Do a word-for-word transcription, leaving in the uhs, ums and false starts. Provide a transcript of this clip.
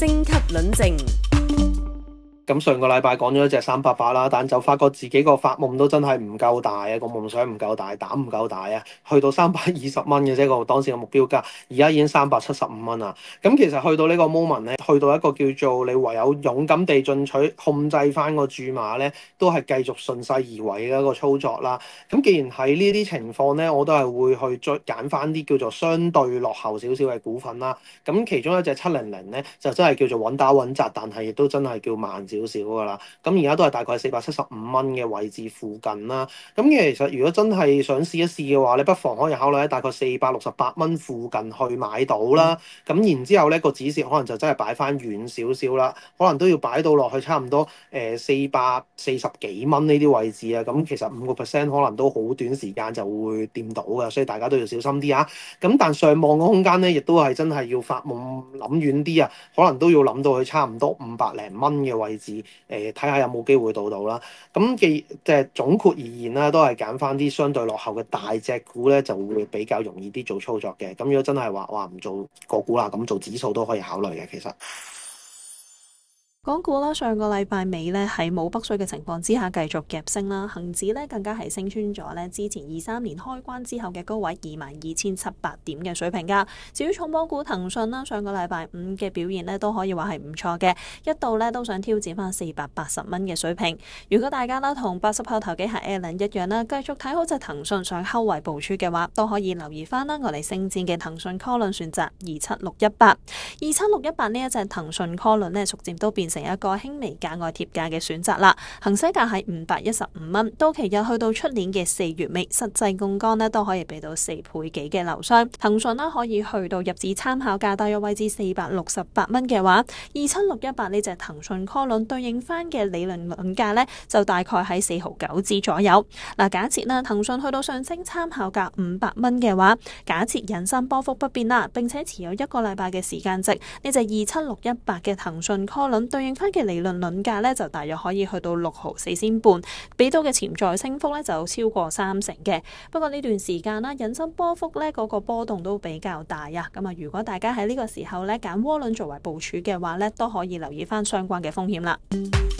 星級論證。 咁上個禮拜講咗一隻三八八啦，但就發覺自己個發夢都真係唔夠大啊，個夢想唔夠大，膽唔夠大啊，去到三百二十蚊嘅啫個當時嘅目標價，而家已經三百七十五蚊啦。咁其實去到呢個 moment 咧，去到一個叫做你唯有勇敢地進取，控制翻個注碼咧，都係繼續順勢而為嘅一個操作啦。咁既然喺呢啲情況咧，我都係會去再揀翻啲叫做相對落後少少嘅股份啦。咁其中一隻七零零咧，就真係叫做穩打穩紮，但係亦都真係叫慢少少㗎啦。咁而家都係大概四百七十五蚊嘅位置附近啦。咁其實如果真係想試一試嘅話，你不妨可以考慮喺大概四百六十八蚊附近去買到啦。咁然之後咧，個止蝕可能就真係擺翻遠少少啦，可能都要擺到落去差唔多誒四百四十幾蚊呢啲位置啊。咁其實五個 percent 可能都好短時間就會掂到㗎，所以大家都要小心啲啊。咁但上望嘅空間咧，亦都係真係要發夢諗遠啲啊，可能都要諗到去差唔多五百零蚊嘅位置。誒睇下有冇機會到到啦。咁既即係總括而言啦，都係揀翻啲相對落後嘅大隻股咧，就會比較容易啲做操作嘅。咁如果真係話話唔做個股啦，咁做指數都可以考慮嘅。其實港股啦，上個禮拜尾咧喺冇北水嘅情況之下繼續夾升啦，恒指咧更加係升穿咗咧之前二三年開關之後嘅高位二萬二千七百點嘅水平㗎。至於重磅股騰訊啦，上個禮拜五嘅表現咧都可以話係唔錯嘅，一度咧都想挑戰翻四百八十蚊嘅水平。如果大家啦同八十後投機客 Alan 一樣啦，繼續睇好隻騰訊上後圍部署嘅話，都可以留意翻啦我哋升戰嘅騰訊 call 輪選擇二七六一八，二七六一八呢一隻騰訊 call 輪咧，逐漸都變成一個輕微價外貼價嘅選擇啦，行使價係五百一十五蚊，到期日去到出年嘅四月尾，實際槓桿呢都可以俾到四倍幾嘅流商。騰訊呢可以去到入市參考價大約位置四百六十八蚊嘅話，二七六一八呢隻騰訊 call 輪對應翻嘅理論論價呢，就大概喺四毫九子左右。嗱，假設啦騰訊去到上升參考價五百蚊嘅話，假設引伸波幅不變啦，並且持有一個禮拜嘅時間值，呢隻二七六一八嘅騰訊 call 輪對應翻嘅理論論價咧就大約可以去到六毫四仙半，俾到嘅潛在升幅咧就超過三成嘅。不過呢段時間啦，引伸波幅咧嗰個波動都比較大啊。咁啊，如果大家喺呢個時候咧揀窩輪作為部署嘅話咧，都可以留意翻相關嘅風險啦。